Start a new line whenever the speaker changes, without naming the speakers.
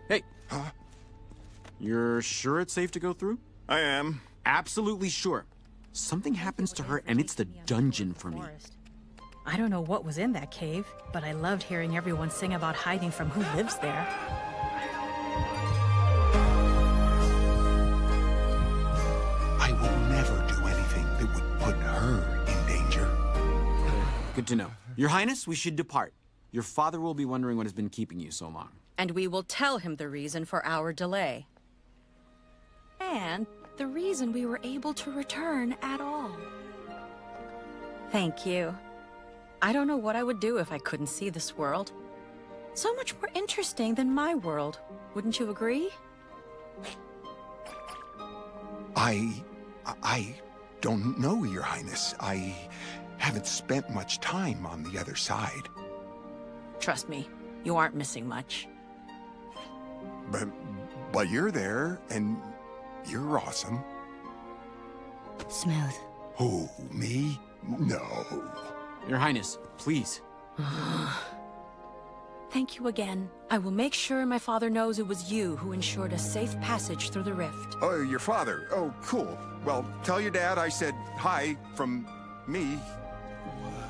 Hey.
Huh?
You're sure it's safe to go through?
I am.
Absolutely sure. Something happens to her and it's the dungeon for me.
I don't know what was in that cave, but I loved hearing everyone sing about hiding from who lives there.
I will never do anything that would put her in danger.
Good to know. Your Highness, we should depart. Your father will be wondering what has been keeping you so long.
And we will tell him the reason for our delay. And the reason we were able to return at all. Thank you. I don't know what I would do if I couldn't see this world. So much more interesting than my world. Wouldn't you agree?
I don't know, Your Highness. I haven't spent much time on the other side.
Trust me, you aren't missing much.
But you're there, and you're awesome.
Smooth.
Who, me? No.
Your Highness, please.
Thank you again. I will make sure my father knows it was you who ensured a safe passage through the rift.
Oh, your father. Oh, cool. Well, tell your dad I said hi from me.
What?